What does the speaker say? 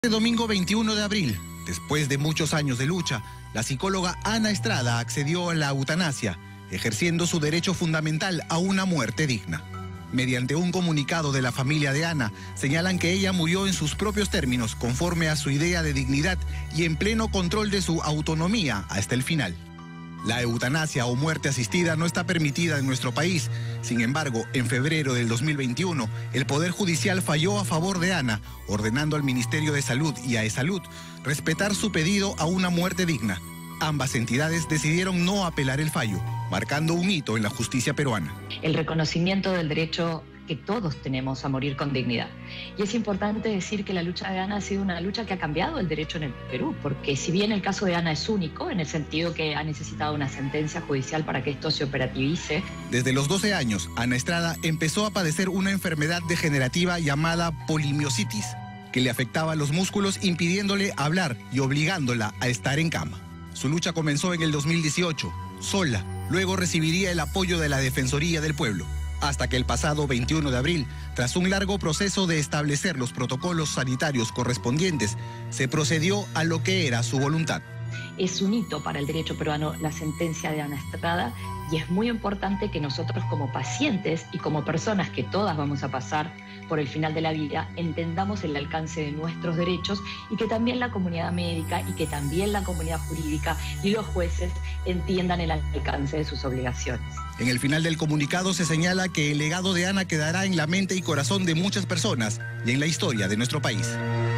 Este domingo 21 de abril, después de muchos años de lucha, la psicóloga Ana Estrada accedió a la eutanasia, ejerciendo su derecho fundamental a una muerte digna. Mediante un comunicado de la familia de Ana, señalan que ella murió en sus propios términos, conforme a su idea de dignidad y en pleno control de su autonomía hasta el final. La eutanasia o muerte asistida no está permitida en nuestro país. Sin embargo, en febrero del 2021, el Poder Judicial falló a favor de Ana, ordenando al Ministerio de Salud y a eSalud respetar su pedido a una muerte digna. Ambas entidades decidieron no apelar el fallo, marcando un hito en la justicia peruana. El reconocimiento del derecho que todos tenemos a morir con dignidad. Y es importante decir que la lucha de Ana ha sido una lucha que ha cambiado el derecho en el Perú, porque si bien el caso de Ana es único, en el sentido que ha necesitado una sentencia judicial para que esto se operativice. Desde los 12 años, Ana Estrada empezó a padecer una enfermedad degenerativa llamada polimiositis, que le afectaba los músculos impidiéndole hablar y obligándola a estar en cama. Su lucha comenzó en el 2018, sola. Luego recibiría el apoyo de la Defensoría del Pueblo, hasta que el pasado 21 de abril, tras un largo proceso de establecer los protocolos sanitarios correspondientes, se procedió a lo que era su voluntad. Es un hito para el derecho peruano la sentencia de Ana Estrada, y es muy importante que nosotros como pacientes y como personas que todas vamos a pasar por el final de la vida, entendamos el alcance de nuestros derechos y que también la comunidad médica y que también la comunidad jurídica y los jueces entiendan el alcance de sus obligaciones. En el final del comunicado se señala que el legado de Ana quedará en la mente y corazón de muchas personas y en la historia de nuestro país.